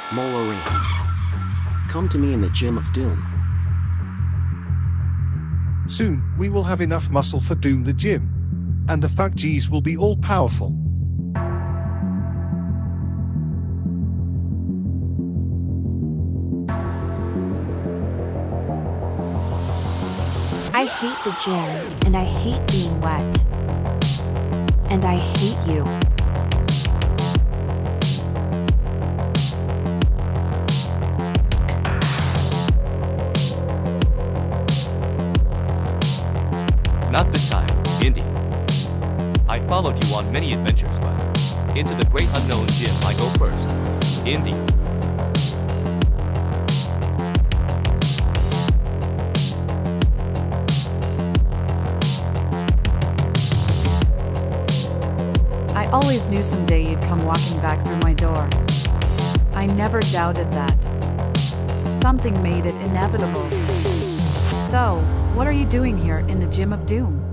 Molaran. Come to me in the Gym of Doom. Soon, we will have enough muscle for Doom the Gym. And the Fuggees will be all-powerful. I hate the gym, and I hate being wet. And I hate you. Not this time, Indy. I followed you on many adventures, but into the great unknown gym I go first. Indy. I always knew someday you'd come walking back through my door. I never doubted that. Something made it inevitable. So, what are you doing here in the Gym of Doom?